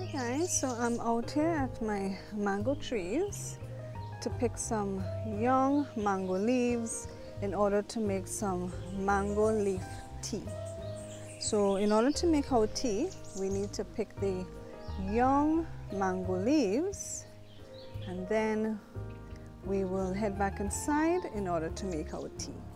Hi guys, so I'm out here at my mango trees to pick some young mango leaves in order to make some mango leaf tea. So in order to make our tea, we need to pick the young mango leaves, and then we will head back inside in order to make our tea.